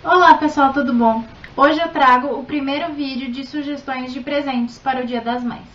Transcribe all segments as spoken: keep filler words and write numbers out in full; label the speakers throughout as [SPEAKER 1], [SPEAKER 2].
[SPEAKER 1] Olá pessoal, tudo bom? Hoje eu trago o primeiro vídeo de sugestões de presentes para o Dia das Mães.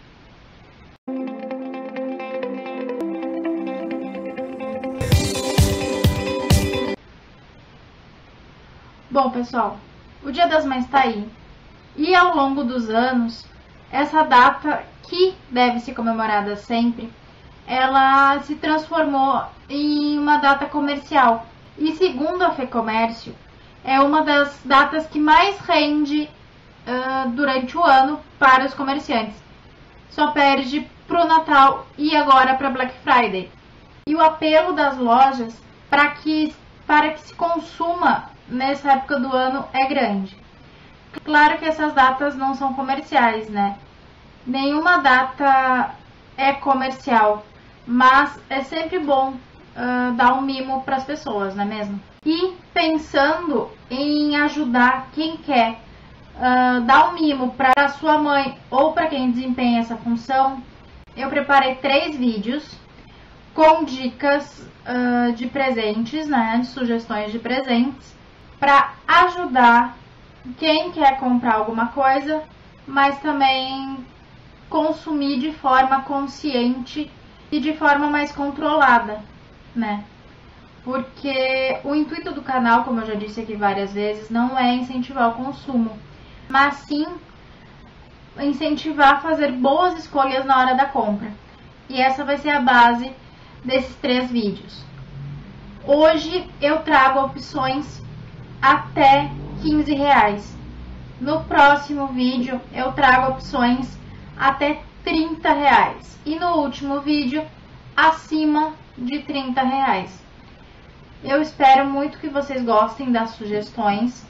[SPEAKER 1] Bom pessoal, o Dia das Mães está aí e ao longo dos anos, essa data que deve ser comemorada sempre, ela se transformou em uma data comercial e segundo a FEComércio, é uma das datas que mais rende uh, durante o ano para os comerciantes. Só perde para o Natal e agora para Black Friday. E o apelo das lojas para que, para que se consuma nessa época do ano é grande. Claro que essas datas não são comerciais, né? Nenhuma data é comercial, mas é sempre bom uh, dar um mimo para as pessoas, não é mesmo? E pensando em ajudar quem quer uh, dar um mimo para a sua mãe ou para quem desempenha essa função, eu preparei três vídeos com dicas uh, de presentes, né, de sugestões de presentes, para ajudar quem quer comprar alguma coisa, mas também consumir de forma consciente e de forma mais controlada, né? Porque o intuito do canal, como eu já disse aqui várias vezes, não é incentivar o consumo, mas sim incentivar a fazer boas escolhas na hora da compra. E essa vai ser a base desses três vídeos. Hoje eu trago opções até quinze reais. No próximo vídeo eu trago opções até trinta reais. E no último vídeo, acima de trinta reais. Eu espero muito que vocês gostem das sugestões.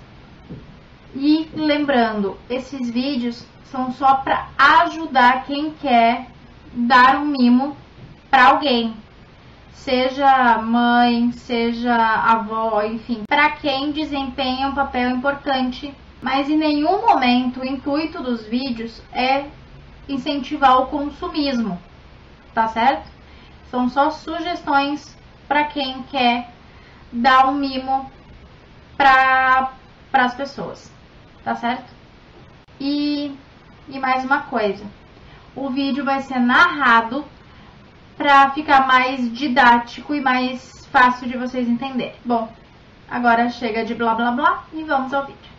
[SPEAKER 1] E lembrando, esses vídeos são só para ajudar quem quer dar um mimo para alguém. Seja mãe, seja avó, enfim, para quem desempenha um papel importante. Mas em nenhum momento o intuito dos vídeos é incentivar o consumismo, tá certo? São só sugestões para quem quer dar um mimo para as pessoas, tá certo? E, e mais uma coisa, o vídeo vai ser narrado para ficar mais didático e mais fácil de vocês entenderem. Bom, agora chega de blá blá blá e vamos ao vídeo.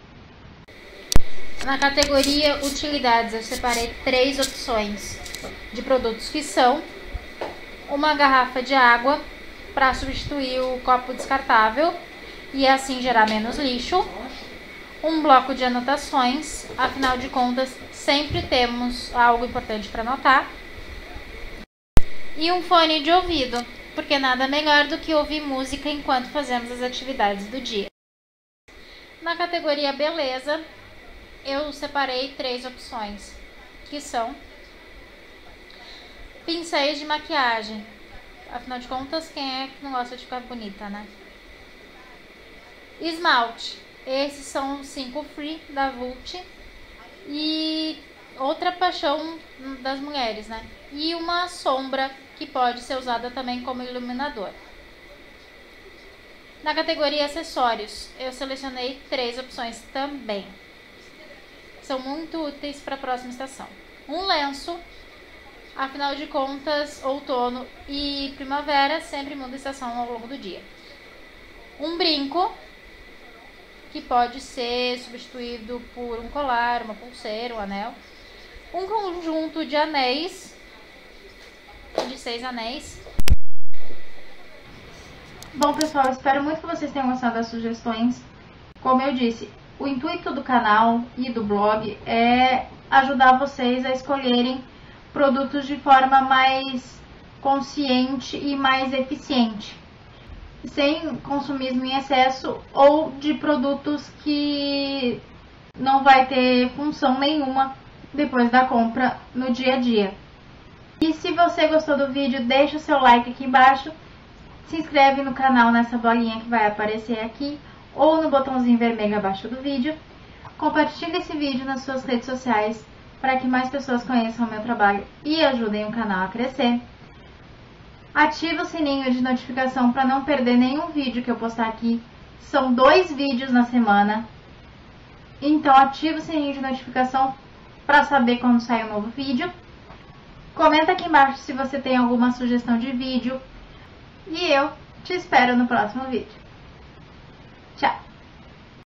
[SPEAKER 1] Na categoria utilidades, eu separei três opções de produtos que são uma garrafa de água para substituir o copo descartável e assim gerar menos lixo, um bloco de anotações, afinal de contas sempre temos algo importante para anotar, e um fone de ouvido, porque nada melhor do que ouvir música enquanto fazemos as atividades do dia. Na categoria beleza, eu separei três opções, que são pincéis de maquiagem. Afinal de contas, quem é que não gosta de ficar bonita, né? Esmalte. Esses são os cinco Free da Vult. E outra paixão das mulheres, né? E uma sombra que pode ser usada também como iluminador. Na categoria acessórios, eu selecionei três opções também. São muito úteis para a próxima estação. Um lenço. Afinal de contas, outono e primavera sempre muda a estação ao longo do dia. Um brinco, que pode ser substituído por um colar, uma pulseira, um anel. Um conjunto de anéis, de seis anéis. Bom pessoal, espero muito que vocês tenham gostado das sugestões. Como eu disse, o intuito do canal e do blog é ajudar vocês a escolherem produtos de forma mais consciente e mais eficiente, sem consumismo em excesso ou de produtos que não vai ter função nenhuma depois da compra no dia a dia. E se você gostou do vídeo, deixa o seu like aqui embaixo, se inscreve no canal nessa bolinha que vai aparecer aqui ou no botãozinho vermelho abaixo do vídeo, compartilhe esse vídeo nas suas redes sociais para que mais pessoas conheçam o meu trabalho e ajudem o canal a crescer. Ative o sininho de notificação para não perder nenhum vídeo que eu postar aqui. São dois vídeos na semana. Então ativa o sininho de notificação para saber quando sai um novo vídeo. Comenta aqui embaixo se você tem alguma sugestão de vídeo. E eu te espero no próximo vídeo. Tchau!